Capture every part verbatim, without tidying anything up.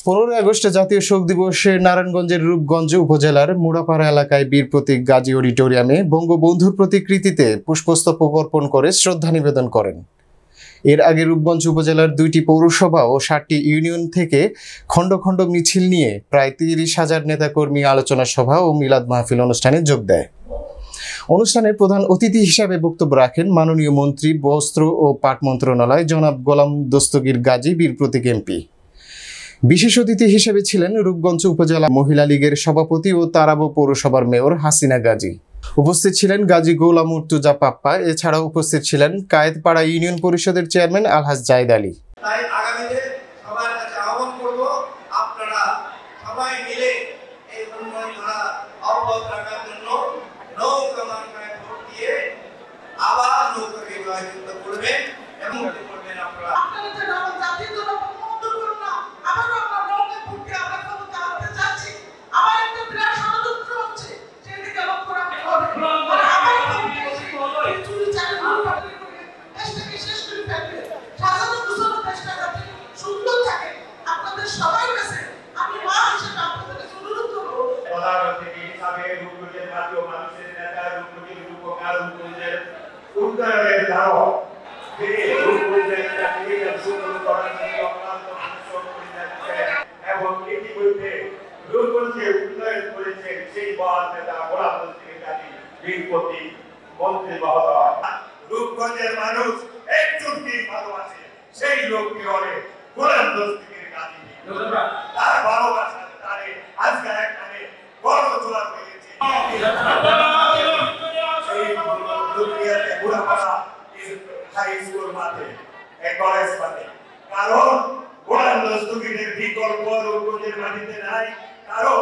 পনেরোই আগস্ট জাতীয় শোক দিবসে নারায়ণগঞ্জের রূপগঞ্জ উপজেলার মুড়াপাড়া এলাকায় বীর প্রতীক গাজী অডিটোরিয়ামে বঙ্গবন্ধুর প্রতিকৃতিতে পুষ্পস্তবক অর্পণ করে শ্রদ্ধা নিবেদন করেন। এর আগে রূপগঞ্জ উপজেলার দুইটি পৌরসভা ও ষাটটি ইউনিয়ন থেকে খণ্ড খণ্ড মিছিল নিয়ে প্রায় তিরিশ হাজার নেতাকর্মী আলোচনা সভা ও মিলাদ মাহফিল অনুষ্ঠানে যোগ দেয়। অনুষ্ঠানে প্রধান অতিথি হিসাবে বক্তব্য রাখেন মাননীয় মন্ত্রী বস্ত্র ও পাট মন্ত্রণালয় জনাব গোলাম দস্তগীর গাজী বীর প্রতীক এমপি। বিশেষ অতিথি হিসেবে ছিলেন রূপগঞ্জ উপজেলা মহিলা লীগের সভাপতি ও তারাব পৌরসভার মেয়র হাসিনা গাজী। উপস্থিত ছিলেন গাজী গোলাম মুর্তুজা পাপ্পা। এছাড়াও উপস্থিত ছিলেন কায়েতপাড়া ইউনিয়ন পরিষদের চেয়ারম্যান আলহাজ জায়েদ আলী। তাই আগামীতে সবার কাছে আহ্বান করব, আপনারা সবাই মিলে এই উন্নয়ন ধারা অব্যাহত রাখার জন্য নৌকা মার্কায় ভোট দিয়ে আবার নৌকাকে জয়যুক্ত করবেন এবং করবেন। আপনারা আপনারা যেন আমার জাতির জন্য প্রতিমন্ত্র করুন না, আবারও আমরা নৌকা ভোটকে আমরা ক্ষমতা আনতে চাচ্ছি। আমার একটা বিরাট ষড়যন্ত্র হচ্ছে, সেদিকে লক্ষ্য রাখতে হবে। চুরি চাকরি লুটপাটের করে দেশটাকে শেষ করে ফেলবে। সাজানো গুছানো দেশটা যাতে সুন্দর থাকে, আপনাদের সবার কাছে আমি মা হিসেবে আপনাদের কাছে অনুরোধ করবো। প্রধান অতিথি হিসাবে রূপগঞ্জের জাতীয় মানুষের নেতা, রূপগঞ্জের রূপকার, রূপগঞ্জের উন্নয়নের ধারক, তিনি রূপগঞ্জের জাতীয় সুন্দর করার জন্য অক্লান্ত পরিশ্রম করে যাচ্ছেন এবং ইতিমধ্যে রূপগঞ্জে উন্নয়ন করেছেন সেই মহান নেতা গোলাম দস্তগীর গাজী বীর প্রতীক মন্ত্রী মহোদয়। রূপগঞ্জের মানুষ একজনকে ভালোবাসে, সেই লোককে বলে গোলাম দস্তগীর গাজী। তার ভালোবাসার তারে আজকে এখানে বড় জোয়ার হয়েছে। এই দুনিয়াতে মুড়াপাড়া হাই স্কুল মাঠে, কলেজ মাঠে, কারণ গোলাম দস্তগীরের বিকল্প রূপগঞ্জের মাটিতে নাই। কারণ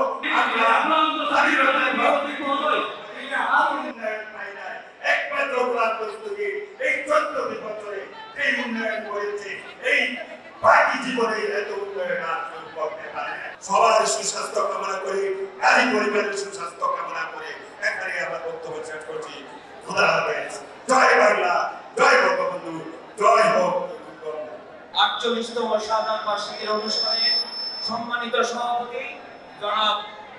একমাত্র গোলাম দস্তগীর এই চোদ্দটি বছরে এই উন্নয়ন করেছে, এই বাকি জীবনে এত উন্নয়ন আর করতে পারে। সবার সুস্বাস্থ্য কামনা করি, গাজী পরিবারের সুস্বাস্থ্য কামনা করে এখানে আমরা বক্তব্য শেষ করছি। খোদা হাফেজ। জয় বাংলা, জয় বঙ্গবন্ধু, জয় হোক। আটচল্লিশতম সাধারণ বার্ষিকীর অনুষ্ঠানে সম্মানিত সভাপতি জনাব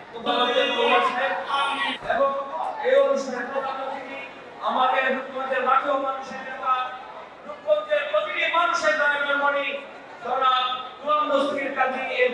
এবং এই অনুষ্ঠানের প্রধান অতিথি আমাদের রূপগঞ্জের মাঠেও মানুষের নেতা, রূপগঞ্জের প্রতিটি মানুষের দায়িত্বমণি জনাব গোলাম দস্তগীর গাজী